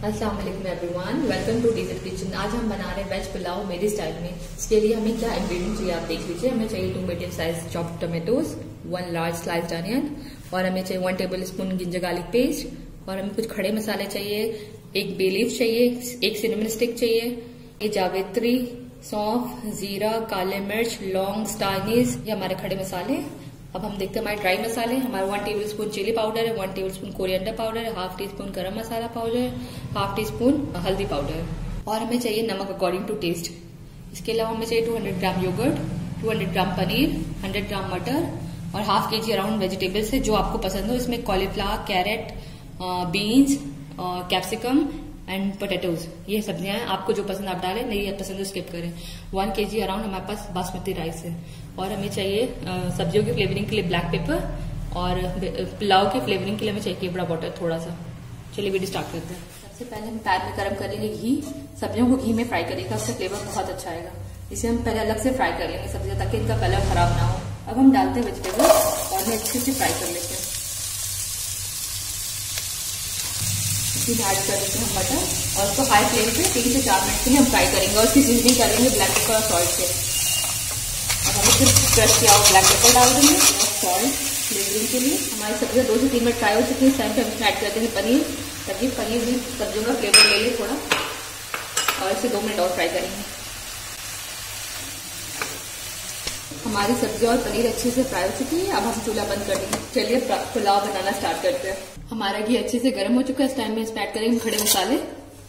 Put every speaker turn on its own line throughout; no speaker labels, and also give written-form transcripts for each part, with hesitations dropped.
अस्सलाम वालेकुम everyone, welcome to Diesel Kitchen. आज हम बना रहे हैं वेज पुलाव मेरी स्टाइल में। इसके लिए हमें क्या इंग्रेडिएंट चाहिए आप देख लीजिए। हमें चाहिए 2 medium size chopped tomatoes, 1 large sliced onion, और हमें चाहिए 1 tablespoon ginger garlic paste, और हमें कुछ खड़े मसाले चाहिए, 1 बे लीफ चाहिए, 1 सिनेमन स्टिक चाहिए, ये जावित्री, सौंफ, जीरा, काले मिर्च, लौंग, स्टार अनीस, ये हमारे खड़े मसाले। अब हम देखते हैं हमारे ड्राई मसाले। हमारा 1 टेबल स्पून चिली पाउडर है, 1 टेबल स्पून कोरिएंडर पाउडर है, half teaspoon garam masala powder, half teaspoon हल्दी पाउडर, और हमें चाहिए नमक अकॉर्डिंग टू टेस्ट। इसके अलावा हमें चाहिए 200 ग्राम योगर्ट, 200 ग्राम पनीर, 100 ग्राम मटर, और हाफ केजी अराउंड वेजिटेबल्स है जो आपको पसंद हो। इसमें cauliflower, carrot, beans, capsicum and potatoes, ये सब्जियां हैं। आपको जो पसंद आप डालें, नहीं पसंद तो स्किप करें। 1 केजी अराउंड हमारे पास बासमती राइस है, और हमें चाहिए सब्जियों की फ्लेवरिंग के लिए ब्लैक पेपर, और पुलाव की फ्लेवरिंग के लिए हमें चाहिए केवड़ा वाटर थोड़ा सा। चलिए वीडियो स्टार्ट करते हैं। सबसे पहले हम पैन में गर्म करेंगे घी। सब्जियों को घी में फ्राई करेगा, उससे फ्लेवर बहुत अच्छा आएगा। इसे हम पहले अलग से फ्राई कर लेंगे सब्जियां, ताकि इनका कलर खराब ना हो। अब हम डालते हैं वेजिटेबल और हमें अच्छे से फ्राई कर लेते हैं। इसमें ऐड कर देते हैं मटर, और उसको हाई फ्लेम पे 3 से 4 मिनट के लिए हम फ्राई करेंगे, और इसकी सीजनिंग करेंगे ब्लैक पेपर और सॉल्ट से। अब हम इसमें क्रश किया हुआ ब्लैक पेपर डाल देंगे और सॉल्ट फ्लेवरिंग के लिए। हमारी सब्जियां 2 से 3 मिनट फ्राई हो चुकी है। इस टाइम पे हम इसमें ऐड करते हैं पनीर, ताकि पनीर भी सब्जियों का फ्लेवर ले ले थोड़ा, और इसे 2 मिनट और फ्राई करेंगे। हमारी सब्जी और पनीर अच्छे से फ्राई हो चुकी है। अब हम चूल्हा बंद कर देंगे। चलिए पुलाव बनाना स्टार्ट करते हैं। हमारा घी अच्छे से गर्म हो चुका है। इस टाइम में इसमें ऐड करेंगे खड़े मसाले।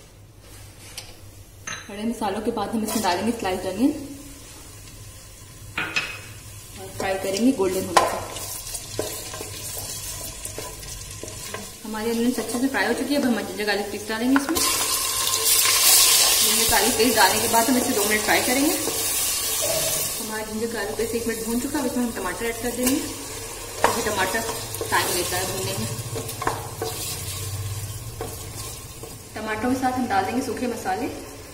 खड़े मसालों के बाद हम इसमें डालेंगे स्लाइस्ड अनियन और फ्राई करेंगे गोल्डन होने तक। हमारी अनियन अच्छे से फ्राई हो चुकी है। अब हम जिंजर गार्लिक पेस्ट डालेंगे इसमें। जिंजर गार्लिक पेस्ट डालने के बाद हम इसे 2 मिनट फ्राई करेंगे। हमारा जिंजर गार्लिक पेस्ट 1 मिनट भून चुका है। अब इसमें हम टमाटर ऐड कर देंगे, क्योंकि टमाटर टाइम लेता है भूनने में। टमाटरों के साथ हम डाल देंगे सूखे मसाले।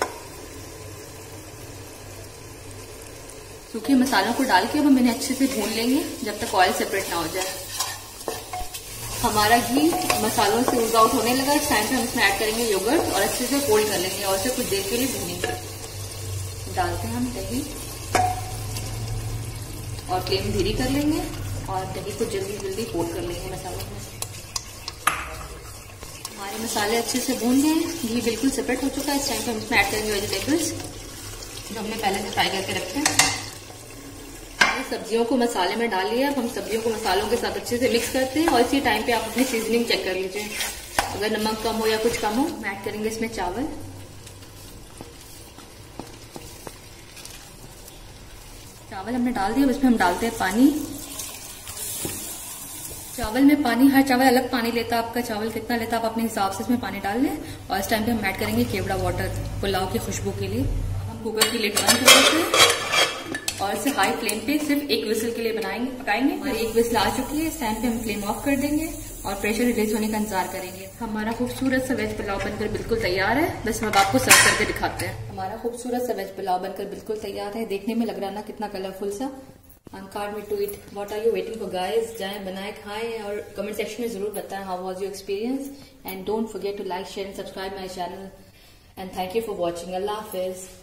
सूखे मसालों को डाल के अब हम इन्हें अच्छे से भून लेंगे जब तक ऑयल सेपरेट ना हो जाए। हमारा घी मसालों से ऊज आउट होने लगा। इस टाइम पे हम इसमें ऐड करेंगे योगर्ट और अच्छे से फोल्ड कर लेंगे, और इसे कुछ देर के लिए भूनेंगे। डालते हैं हम दही, और फ्लेम धीरे कर लेंगे, और दही को जल्दी जल्दी फोल्ड कर लेंगे मसालों में। हमारे मसाले अच्छे से भून गए हैं, घी बिल्कुल सेपरेट हो चुका है। इस टाइम पे हम इसमें ऐड करेंगे वेजिटेबल्स जो हमने पहले से फ्राई करके रखे हैं। सब्जियों को मसाले में डाल लिया। अब हम सब्जियों को मसालों के साथ अच्छे से मिक्स करते हैं, और इसी टाइम पे आप अपनी सीजनिंग चेक कर लीजिए। अगर नमक कम हो या कुछ कम हो, हम ऐड करेंगे इसमें चावल। चावल हमने डाल दिया। अब इसमें हम डालते हैं पानी। चावल में पानी, हर चावल अलग पानी लेता है। आपका चावल कितना लेता है आप अपने हिसाब से इसमें पानी डाल लें, और इस टाइम पे हम ऐड करेंगे केवड़ा वाटर पुलाव की खुशबू के लिए। हम कुकर की लिड बंद कर देते हैं, और इसे हाई फ्लेम पे सिर्फ 1 विसल के लिए पकाएंगे। हमारी 1 विसल आ चुकी है। इस टाइम पे हम फ्लेम ऑफ कर देंगे और प्रेशर रिलीज होने का इंतजार करेंगे। हमारा खूबसूरत सा वेज पुलाव बनकर बिल्कुल तैयार है। बस हम आपको सर्व करके दिखाते हैं। हमारा खूबसूरत सा वेज पुलाव बनकर बिल्कुल तैयार है। देखने में लग रहा है ना कितना कलरफुल सा। I'm can't wait to eat. What are you waiting for, guys? जाएं बनाएं खाएं, और कमेंट सेक्शन में जरूर बताएं how was your experience, and don't forget to like, share and subscribe my channel, and thank you for watching. Allah Hafiz.